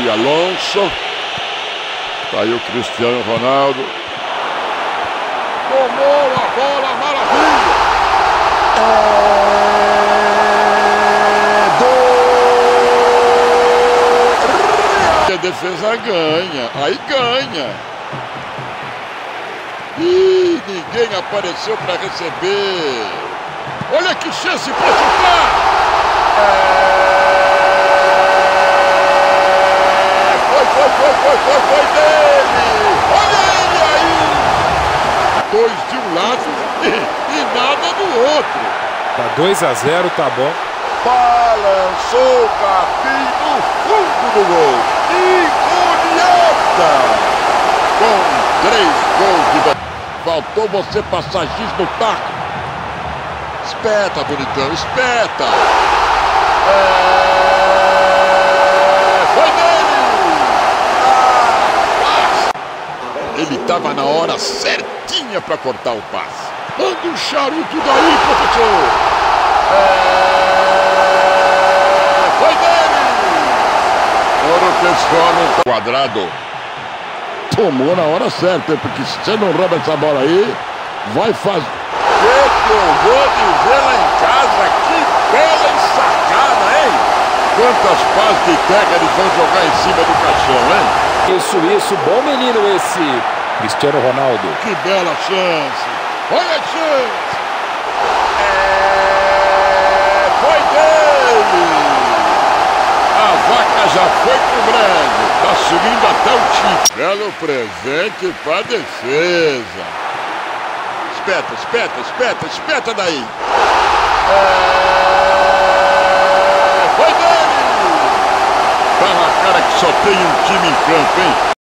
Xabi Alonso. Tá aí o Cristiano Ronaldo. Tomou a bola, maravilha! A defesa ganha, aí ganha. Ih, ninguém apareceu para receber. Olha que chance para chutar! Foi dele! Olha ele aí! Dois de um lado e nada do outro. Tá 2-0, tá bom. Balançou o capim no fundo do gol. Que goleada! Com 3 gols de vantagem. Faltou você passar giz no taco. Espeta, bonitão, espeta. Foi dele! Ele estava na hora certinha para cortar o passe. Manda um charuto daí, professor. Foi dele! Ora, o pessoal não tá quadrado. Tomou na hora certa, porque se você não rouba essa bola aí, vai fazer. O que eu vou dizer lá em casa? Que bela ensacada, hein? Quantas pás de terra eles vão jogar em cima do caixão, hein? Isso, bom menino esse Cristiano Ronaldo. Que bela chance! Olha a chance! Foi dele! A vaca já foi pro breve, tá subindo até o título. Belo presente pra defesa. Espeta daí. Foi dele! Tá na cara que só tem um time em campo, hein?